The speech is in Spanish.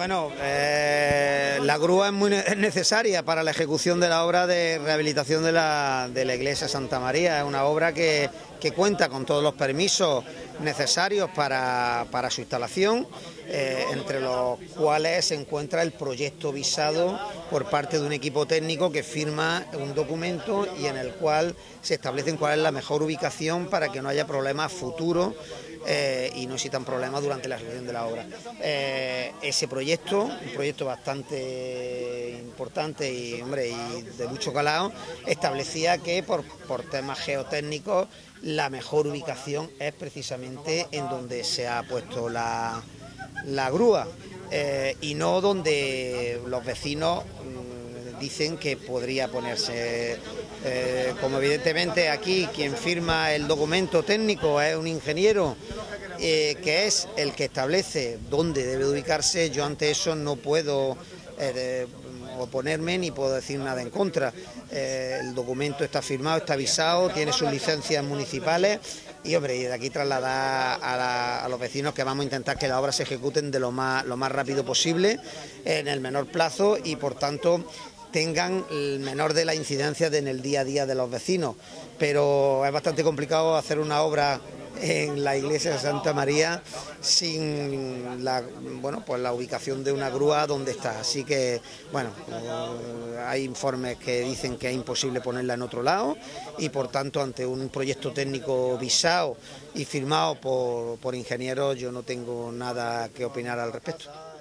Bueno, la grúa es necesaria para la ejecución de la obra de rehabilitación de la iglesia Santa María. Es una obra que cuenta con todos los permisos necesarios para su instalación, entre los cuales se encuentra el proyecto visado por parte de un equipo técnico que firma un documento y en el cual se establecen cuál es la mejor ubicación para que no haya problemas futuros y no existan problemas durante la ejecución de la obra. Ese proyecto, un proyecto bastante importante y de mucho calado, establecía que por temas geotécnicos la mejor ubicación es precisamente en donde se ha puesto la grúa y no donde los vecinos dicen que podría ponerse. Como evidentemente aquí quien firma el documento técnico es un ingeniero que es el que establece dónde debe ubicarse, yo ante eso no puedo oponerme ni puedo decir nada en contra. El documento está firmado, está avisado, tiene sus licencias municipales y de aquí trasladar a los vecinos que vamos a intentar que las obras se ejecuten de lo más rápido posible, en el menor plazo y por tanto tengan el menor de las incidencias en el día a día de los vecinos, pero es bastante complicado hacer una obra en la iglesia de Santa María sin la ubicación de una grúa donde está, así que hay informes que dicen que es imposible ponerla en otro lado y por tanto ante un proyecto técnico visado y firmado por ingenieros yo no tengo nada que opinar al respecto.